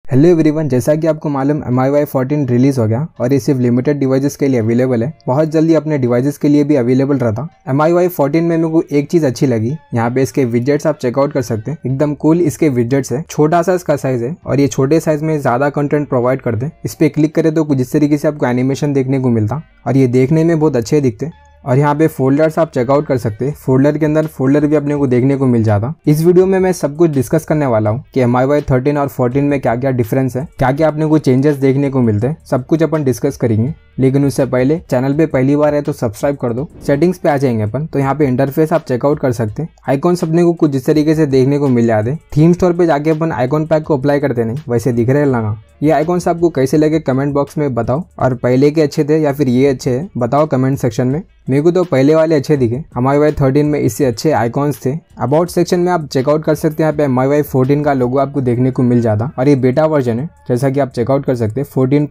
Hello everyone, जैसा कि आपको मालूम MIUI 14 रिलीज हो गया और ये सिर्फ लिमिटेड डिवाइसेस के लिए अवेलेबल है। बहुत जल्दी अपने डिवाइसेस के लिए भी अवेलेबल रहता। MIUI 14 में मेरे को एक चीज अच्छी लगी, यहाँ पे इसके विजेट्स आप चेकआउट कर सकते हैं। एकदम कूल इसके विजेट्स है, छोटा सा इसका साइज है और ये छोटे साइज में ज्यादा कंटेंट प्रोवाइड करते हैं। इस पे क्लिक करे तो कुछ इस तरीके से आपको एनिमेशन देखने को मिलता और ये देखने में बहुत अच्छे दिखते। और यहाँ पे फोल्डर्स आप चेकआउट कर सकते हैं। फोल्डर के अंदर फोल्डर भी अपने को देखने को मिल जाता। इस वीडियो में मैं सब कुछ डिस्कस करने वाला हूँ कि MIUI 13 और 14 में क्या क्या डिफरेंस है, क्या क्या अपने को चेंजेस देखने को मिलते हैं, सब कुछ अपन डिस्कस करेंगे। लेकिन उससे पहले चैनल पे पहली बार है तो सब्सक्राइब कर दो। सेटिंग्स पे आ जाएंगे अपन, तो यहाँ पे इंटरफेस आप चेकआउट कर सकते हैं। आइकॉन्स अपने को कुछ इस तरीके से देखने को मिल जाते। थीम स्टोर पे जाके अपन आइकॉन पैक को अप्लाई करते नहीं, वैसे दिख रहे लगा। ये आइकॉन्स आपको कैसे लगे कमेंट बॉक्स में बताओ, और पहले के अच्छे थे या फिर ये अच्छे है बताओ कमेंट सेक्शन में। मेरे को तो पहले वाले अच्छे दिखे। MIUI 13 में इससे अच्छे आइकॉन्स थे। अबाउट सेक्शन में आप चेकआउट कर सकते हैं, यहाँ पे MIUI 14 का लोगो आपको देखने को मिल जाता और ये बेटा वर्जन है जैसा कि आप चेकआउट कर सकते हैं।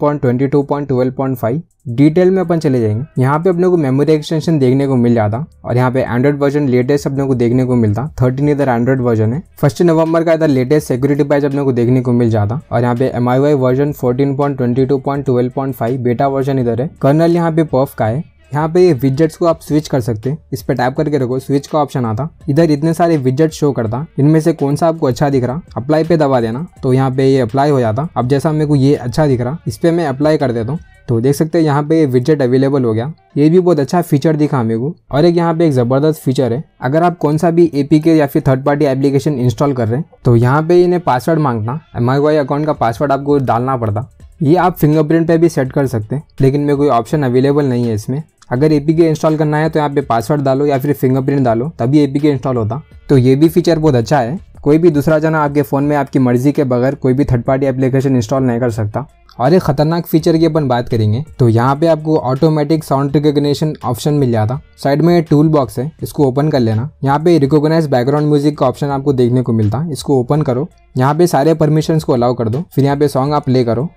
14.22.12.5 डिटेल में अपन चले जाएंगे। यहाँ पे अपने को मेमोरी एक्सटेंशन देखने को मिल जाता और यहाँ पे एंड्रॉइड वर्जन लेटेस्ट अपने को देखने को मिलता। 13 इधर एंड्रॉइड वर्जन है। 1 नवंबर का इधर लेटेस्ट सिक्योरिटी पैच अपने को देखने को मिल जाता और यहाँ पे MIUI वर्जन 14.22.12.5 बेटा वर्जन इधर है। कर्नल यहाँ पे पर्फ का है। यहाँ पे ये विजेट्स को आप स्विच कर सकते हैं। इस पे टैप करके रखो, स्विच का ऑप्शन आता। इधर इतने सारे विजेट शो करता, इनमें से कौन सा आपको अच्छा दिख रहा अप्लाई पे दबा देना, तो यहाँ पे ये अप्लाई हो जाता। अब जैसा मेरे को ये अच्छा दिख रहा, इस पे मैं अप्लाई कर देता हूँ तो देख सकते हैं यहाँ पे विजेट अवेलेबल हो गया। ये भी बहुत अच्छा फीचर दिखा मेरे को। और एक यहाँ पे एक जबरदस्त फीचर है, अगर आप कौन सा भी APK या फिर थर्ड पार्टी एप्लीकेशन इंस्टॉल कर रहे हैं तो यहाँ पे इन्हें पासवर्ड मांगना। MIUI अकाउंट का पासवर्ड आपको डालना पड़ता। ये आप फिंगरप्रिंट पे भी सेट कर सकते हैं, लेकिन मेरे कोई ऑप्शन अवेलेबल नहीं है इसमें। अगर APK इंस्टॉल करना है तो यहाँ पे पासवर्ड डालो या फिर फिंगरप्रिंट डालो, तभी APK इंस्टॉल होता। तो ये भी फीचर बहुत अच्छा है। कोई भी दूसरा जना आपके फ़ोन में आपकी मर्जी के बगैर कोई भी थर्ड पार्टी एप्लीकेशन इंस्टॉल नहीं कर सकता। और एक खतरनाक फीचर की अपन बात करेंगे तो यहाँ पे आपको ऑटोमेटिक साउंड रिकॉग्निशन ऑप्शन मिल जाता। साइड में ये टूल बॉक्स है, इसको ओपन कर लेना। यहाँ पे रिकॉग्नाइज बैकग्राउंड म्यूजिक का ऑप्शन आपको देखने को मिलता। इसको ओपन करो, यहाँ पे सारे परमिशंस को अलाउ कर दो, फिर यहाँ पे सॉन्ग आप प्ले करो।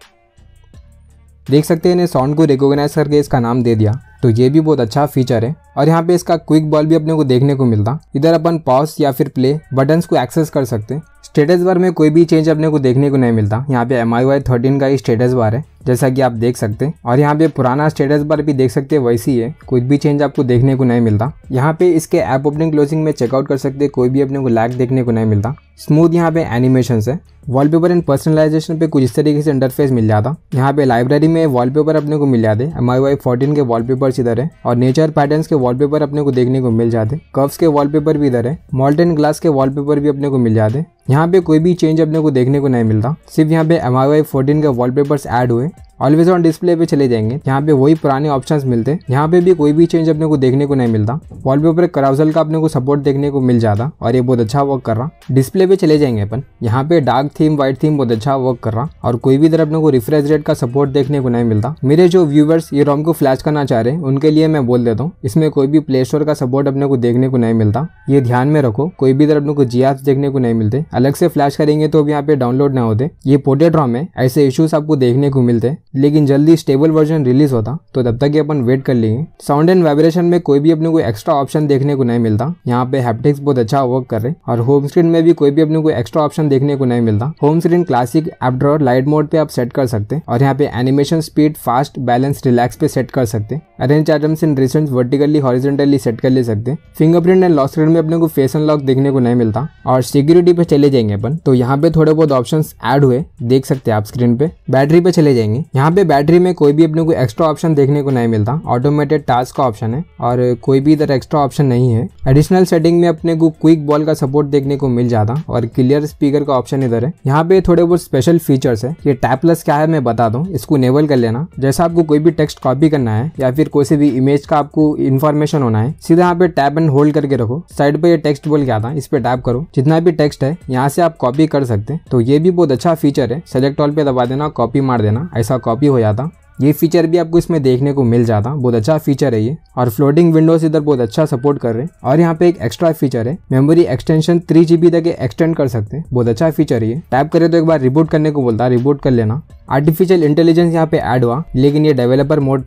देख सकते हैं इन्हें साउंड को रिकॉग्नाइज करके इसका नाम दे दिया, तो ये भी बहुत अच्छा फीचर है। और यहाँ पे इसका क्विक बॉल भी अपने को देखने को मिलता। इधर अपन पॉज या फिर प्ले बटन्स को एक्सेस कर सकते हैं। स्टेटस बार में कोई भी चेंज अपने को देखने को नहीं मिलता। यहाँ पे MIUI 13 का ही स्टेटस बार है जैसा कि आप देख सकते हैं, और यहाँ पे पुराना स्टेटस बार भी देख सकते हैं वैसी है, कुछ भी चेंज आपको देखने को नहीं मिलता। यहाँ पे इसके ऐप ओपनिंग क्लोजिंग में चेकआउट कर सकते हैं, कोई भी अपने को लैग देखने को नहीं मिलता। स्मूथ यहाँ पे एनिमेशंस है। वॉलपेपर एंड पर्सनलाइजेशन पे कुछ इस तरीके से इंटरफेस मिल जाता। यहाँ पे लाइब्रेरी में वॉलपेपर अपने को मिल जाते। MIUI 14 के वॉलपेपर्स इधर है और नेचर पैटर्न्स के वॉलपेपर अपने को देखने को मिल जाते। कर्व्स के वॉलपेपर भी इधर है। मॉल्टन ग्लास के वॉलपेपर भी अपने को मिल जाते। यहाँ पे कोई भी चेंज अपने को देखने को नहीं मिलता, सिर्फ यहाँ पे MIUI 14 के वॉलपेपर्स ऐड हुए। ऑलवेज ऑन डिस्प्ले पे चले जाएंगे, यहाँ पे वही पुराने ऑप्शंस मिलते। यहाँ पे भी कोई भी चेंज अपने को देखने को नहीं मिलता। वॉलपेपर कराउजल का अपने को सपोर्ट देखने को मिल जाता और ये बहुत अच्छा वर्क कर रहा। डिस्प्ले पे चले जाएंगे अपन, यहाँ पे डार्क थीम व्हाइट थीम बहुत अच्छा वर्क कर रहा और कोई भी तरह अपने को रिफ्रेश रेट का सपोर्ट देखने को नहीं मिलता। मेरे जो व्यूवर्स ये रोम को फ्लैश करना चाह रहे हैं उनके लिए मैं बोल देता हूँ, इसमें कोई भी प्ले स्टोर का सपोर्ट अपने को देखने को नहीं मिलता। ये ध्यान में रखो, कोई भी तरह अपने को GApps देखने को नहीं मिलते। अलग से फ्लैश करेंगे तो यहाँ पे डाउनलोड ना होते। ये पोर्टेड रोम है, ऐसे इश्यूज आपको देखने को मिलते, लेकिन जल्दी स्टेबल वर्जन रिलीज होता तो तब तक अपन वेट कर लेंगे। साउंड एंड वाइब्रेशन में कोई भी अपने को एक्स्ट्रा ऑप्शन देखने को नहीं मिलता। यहाँ पे हैप्टिक्स बहुत अच्छा वर्क कर रहे और होम स्क्रीन में भी कोई भी अपने को एक्स्ट्रा ऑप्शन देखने को नहीं मिलता। Home screen classic, app drawer, light mode पे आप सेट कर सकते हैं और यहाँ पे animation speed, fast, balance, relax पे सेट कर सकते हैं। Arrange items in recent vertically horizontally set कर ले सकते हैं। फिंगरप्रिंट एंड लॉक स्क्रीन में अपने को फेस अनलॉक देखने को नहीं मिलता। और सिक्योरिटी पे चले जाएंगे अपन तो यहाँ पे थोड़े बहुत ऑप्शंस ऐड हुए, देख सकते हैं आप स्क्रीन पे। बैटरी पे चले जाएंगे, यहाँ पे बैटरी में कोई भी अपने को एक्स्ट्रा ऑप्शन देखने को नहीं मिलता। ऑटोमेटेड टास्क का ऑप्शन है और कोई भी इधर एक्स्ट्रा ऑप्शन नहीं है। एडिशनल सेटिंग में अपने को क्विक बॉल का सपोर्ट देखने को मिल जाता और क्लियर स्पीकर का ऑप्शन इधर है। यहाँ पे थोड़े बहुत स्पेशल फीचर्स है। ये टैप प्लस क्या है मैं बता दूं, इसको इनेबल कर लेना। जैसा आपको कोई भी टेक्स्ट कॉपी करना है या फिर कोई भी इमेज का आपको इन्फॉर्मेशन होना है, सीधा यहाँ पे टैप एंड होल्ड करके रखो। साइड पे ये टेक्स्ट बोल के आता है, इस पे टैप करो, जितना भी टेक्स्ट है यहाँ से आप कॉपी कर सकते हैं। तो ये भी बहुत अच्छा फीचर है। सेलेक्ट ऑल पे दबा देना, कॉपी मार देना, ऐसा कॉपी हो जाता। ये फीचर भी आपको इसमें देखने को मिल जाता, बहुत अच्छा फीचर है ये। और फ्लोटिंग विंडोज इधर बहुत अच्छा सपोर्ट कर रहे हैं। और यहाँ पे एक एक्स्ट्रा फीचर है, मेमोरी एक्सटेंशन 3 GB तक एक्सटेंड कर सकते हैं, बहुत अच्छा फीचर है ये। टैप करे तो एक बार रिबूट करने को बोलता है, रिबूट कर लेना। आर्टिफिशियल इंटेलिजेंस यहाँ पे ऐड हुआ, लेकिन ये डेवलपर मोड पे है।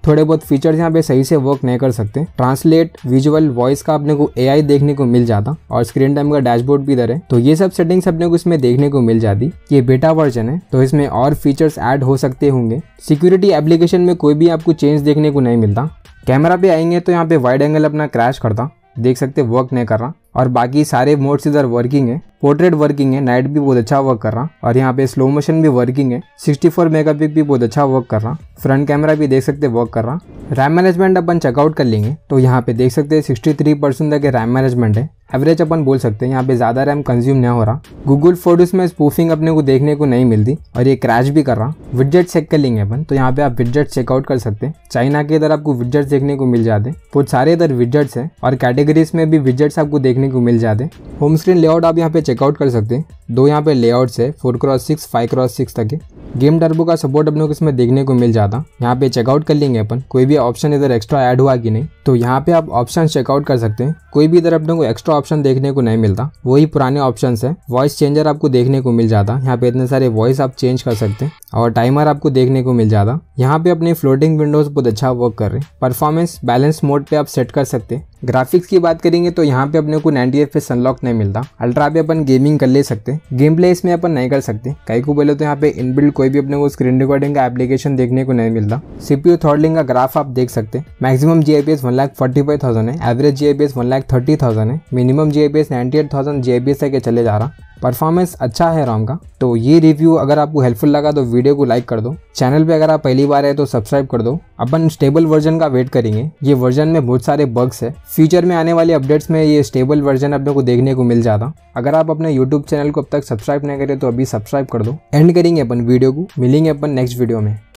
थोड़े बहुत फीचर्स यहाँ पे सही से वर्क नहीं कर सकते। ट्रांसलेट, विजुअल, वॉइस का अपने को AI देखने को मिल जाता और स्क्रीन टाइम का डैशबोर्ड भी इधर है। तो ये सब सेटिंग्स अपने को इसमें देखने को मिल जाती। ये बेटा वर्जन है तो इसमें और फीचर्स ऐड हो सकते होंगे। सिक्योरिटी एप्लीकेशन में कोई भी आपको चेंज देखने को नहीं मिलता। कैमरा पे आएंगे तो यहाँ पे वाइड एंगल अपना क्रैश करता, देख सकते वर्क नहीं कर रहा। और बाकी सारे मोड्स इधर वर्किंग है। पोर्ट्रेट वर्किंग है, नाइट भी बहुत अच्छा वर्क कर रहा और यहाँ पे स्लो मोशन भी वर्किंग है। 64 मेगापिक्सल भी बहुत अच्छा वर्क कर रहा। फ्रंट कैमरा भी देख सकते वर्क कर रहा। रैम मैनेजमेंट अपन चेकआउट कर लेंगे तो यहाँ पे देख सकते हैं 63% तक रैम मैनेजमेंट है। एवरेज अपन बोल सकते हैं, यहाँ पे ज्यादा रैम कंज्यूम नहीं हो रहा। गूगल फोटोज में स्पूफिंग अपने को देखने को नहीं मिलती और ये क्रैश भी कर रहा। विडजेट चेक कर लेंगे अपन तो यहाँ पे आप विडजेट चेकआउट कर सकते हैं। चाइना के इधर आपको विडजेट्स देखने को मिल जाते, बहुत सारे इधर विडजेट्स है और कैटेगरीज में भी विडजेट्स आपको देखने को मिल जाते। होम स्क्रीन लेआउट आप यहाँ पे चेकआउट कर सकते हैं। दो यहाँ पे लेआउट्स है, 4x6, 5x6 तक है। गेम टर्बो का सपोर्ट अपने को इसमें देखने को मिल जाता। यहाँ पे चेकआउट कर लेंगे अपन कोई भी ऑप्शन इधर एक्स्ट्रा ऐड हुआ कि नहीं। तो यहाँ पे आप ऑप्शन चेकआउट कर सकते हैं। कोई भी इधर अपने को एक्स्ट्रा ऑप्शन देखने को नहीं मिलता, वही पुराने ऑप्शंस है। वॉइस चेंजर आपको देखने को मिल जाता, यहाँ पे इतने सारे वॉइस आप चेंज कर सकते हैं और टाइमर आपको देखने को मिल जाता। यहाँ पे अपने फ्लोटिंग विंडोज बहुत अच्छा वर्क कर रहे हैं। परफॉर्मेंस बैलेंस मोड पे आप सेट कर सकते हैं। ग्राफिक्स की बात करेंगे तो यहाँ पे अपने को 90 FPS अनलॉक नहीं मिलता। अल्ट्रा पे अपन गेमिंग कर ले सकते, गेम प्ले इसमें अपन नहीं कर सकते। कई को बोले तो यहाँ पे इनबिल्ट कोई भी अपने को स्क्रीन रिकॉर्डिंग का एप्लीकेशन देखने को नहीं मिलता। CPU थ्रॉटलिंग का ग्राफ आप देख सकते हैं। मैक्सिमम GIPS 1,45,000 है, एवरेज GIPS 1,30,000 है, मिनिमम GIPS 98,000 GIPS तक चले जा रहा। परफॉर्मेंस अच्छा है रॉम का। तो ये रिव्यू अगर आपको हेल्पफुल लगा तो वीडियो को लाइक कर दो। चैनल पे अगर आप पहली बार है तो सब्सक्राइब कर दो। अपन स्टेबल वर्जन का वेट करेंगे। ये वर्जन में बहुत सारे बग्स है, फ्यूचर में आने वाले अपडेट्स में ये स्टेबल वर्जन अपने को देखने को मिल जाता। अगर आप अपने यूट्यूब चैनल को अब तक सब्सक्राइब नहीं करे तो अभी सब्सक्राइब कर दो। एंड करेंगे अपन वीडियो को, मिलेंगे अपन नेक्स्ट वीडियो में।